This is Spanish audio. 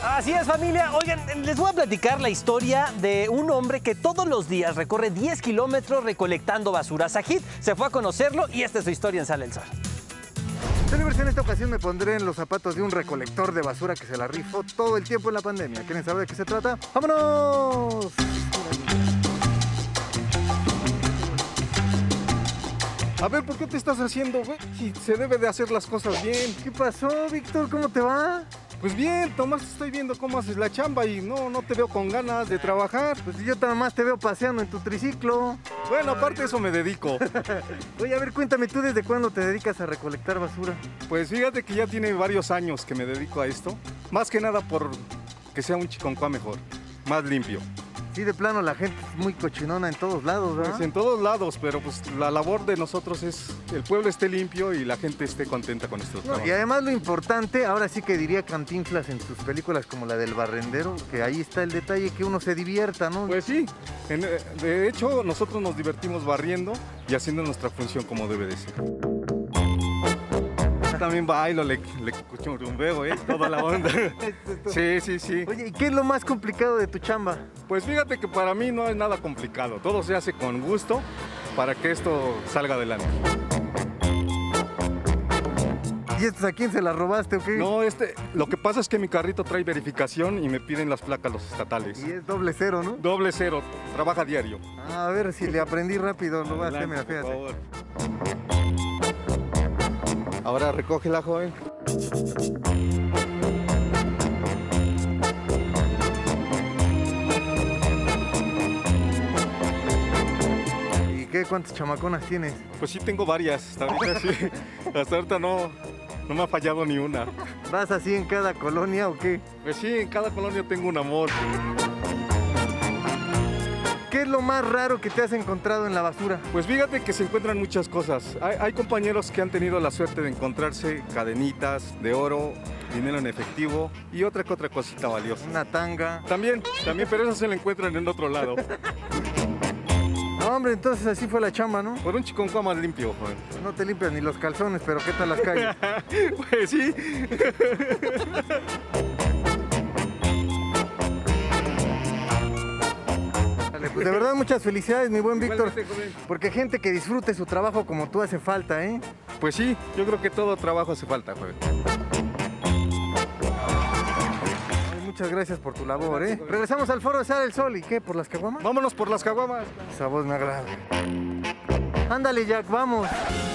Así es, familia. Oigan, les voy a platicar la historia de un hombre que todos los días recorre 10 kilómetros recolectando basura. Sajid se fue a conocerlo y esta es su historia en Sale el Sol. En esta ocasión me pondré en los zapatos de un recolector de basura que se la rifó todo el tiempo en la pandemia. ¿Quieren saber de qué se trata? ¡Vámonos! A ver, ¿por qué te estás haciendo, güey? Si se debe de hacer las cosas bien. ¿Qué pasó, Víctor? ¿Cómo te va? Pues bien, Tomás, estoy viendo cómo haces la chamba y no te veo con ganas de trabajar. Pues yo nada más te veo paseando en tu triciclo. Bueno, aparte de eso me dedico. Oye, a ver, cuéntame, ¿tú desde cuándo te dedicas a recolectar basura? Pues fíjate que ya tiene varios años que me dedico a esto. Más que nada por que sea un Chiconcuá mejor, más limpio. Sí, de plano, la gente es muy cochinona en todos lados, ¿verdad? Pues en todos lados, pero pues la labor de nosotros es el pueblo esté limpio y la gente esté contenta con nuestro trabajo. Y además lo importante, ahora sí que diría Cantinflas en sus películas como la del barrendero, que ahí está el detalle, que uno se divierta, ¿no? Pues sí, de hecho nosotros nos divertimos barriendo y haciendo nuestra función como debe de ser. También bailo, le cuchurumbeo, toda la onda. Sí. Oye, ¿y qué es lo más complicado de tu chamba? Pues fíjate que para mí no es nada complicado, todo se hace con gusto para que esto salga adelante. ¿Y estos a quién se las robaste o qué? No, lo que pasa es que mi carrito trae verificación y me piden las placas los estatales. Y es 00, ¿no? 00, trabaja diario. A ver si le aprendí rápido, lo voy a hacer, mira, Por fíjate. favor. Ahora recógela, joven. ¿Y qué? ¿Cuántas chamaconas tienes? Pues sí, tengo varias. Hasta ahorita sí. Hasta ahorita no me ha fallado ni una. ¿Vas así en cada colonia o qué? Pues sí, en cada colonia tengo un amor. ¿Qué es lo más raro que te has encontrado en la basura? Pues fíjate que se encuentran muchas cosas. Hay compañeros que han tenido la suerte de encontrarse cadenitas de oro, dinero en efectivo y otra que otra cosita valiosa. Una tanga. También, pero esas se la encuentran en otro lado. No, hombre, entonces así fue la chamba, ¿no? Por un Chiconcuá más limpio, joven. No te limpias ni los calzones, pero ¿qué tal las calles? Pues sí. Pues de verdad, muchas felicidades, mi buen Víctor. Igualmente, joven. Porque gente que disfrute su trabajo como tú hace falta, ¿eh? Pues sí, yo creo que todo trabajo hace falta, joven. Ay, muchas gracias por tu labor, ¿eh? Regresamos al foro de Sale el Sol. ¿Y qué? ¿Por las caguamas? Vámonos por las caguamas. Esa voz me agrada. Ándale, Jack, vamos.